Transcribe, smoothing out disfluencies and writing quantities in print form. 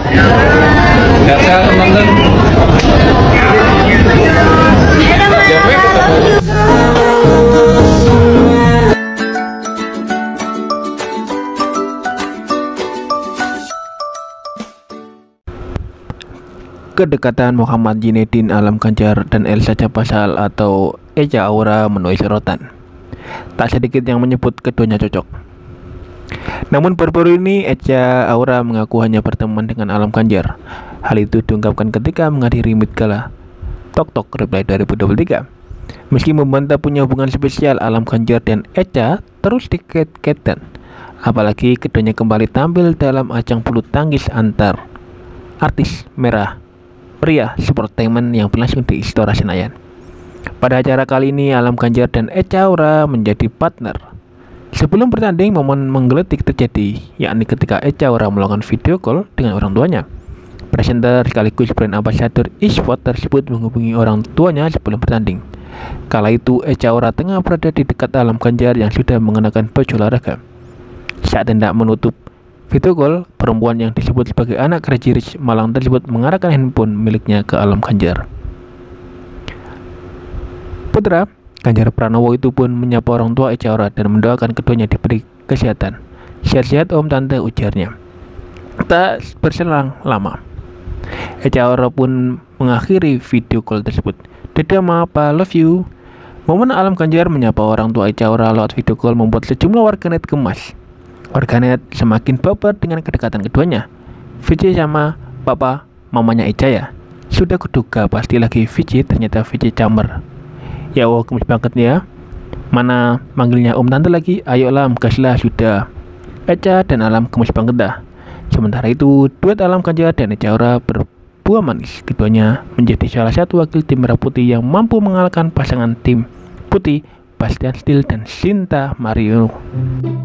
Sehat-sehat teman-teman. Kedekatan Muhammad Junaidy, Alam Ganjar, dan Elsa Capasal atau Echa Aura menuai sorotan. Tak sedikit yang menyebut keduanya cocok. Namun baru-baru ini Echa Aura mengaku hanya berteman dengan Alam Ganjar. Hal itu diungkapkan ketika menghadiri Meet Gala Tok Tok Reply 2023. Meski membantah punya hubungan spesial, Alam Ganjar dan Echa terus dikait-kaitkan. Apalagi keduanya kembali tampil dalam ajang bulu tangkis antar artis merah pria sportainment yang berlangsung di Istora Senayan. Pada acara kali ini, Alam Ganjar dan Echa Aura menjadi partner. Sebelum bertanding, momen menggelitik terjadi, yakni ketika Echa Aura melakukan video call dengan orang tuanya. Presenter sekaligus brand ambassador e-sport tersebut menghubungi orang tuanya sebelum bertanding. Kala itu, Echa Aura tengah berada di dekat Alam Ganjar yang sudah mengenakan baju olahraga. Saat hendak menutup video call, perempuan yang disebut sebagai anak Crazy Rich Malang tersebut mengarahkan handphone miliknya ke Alam Ganjar. Putra Ganjar Pranowo itu pun menyapa orang tua Echa Aura dan mendoakan keduanya diberi kesehatan. Sehat-sehat om tante, ujarnya. Tak berselang lama, Echa Aura pun mengakhiri video call tersebut. Dadah ma, pa, love you. Momen Alam Ganjar menyapa orang tua Echa Aura lewat video call membuat sejumlah warganet gemas. Warganet semakin baper dengan kedekatan keduanya. VJ sama papa mamanya Echa ya? Sudah kuduga pasti lagi VJ, ternyata VJ camer. Ya Allah, gemes banget ya. Mana manggilnya om tante lagi? Ayo Alam, gaslah sudah. Echa dan Alam gemes banget dah. Sementara itu, duet Alam Ganjar dan Echa Aura berbuah manis. Keduanya menjadi salah satu wakil tim Merah Putih yang mampu mengalahkan pasangan tim Putih Bastian Steele dan Sinta Mario.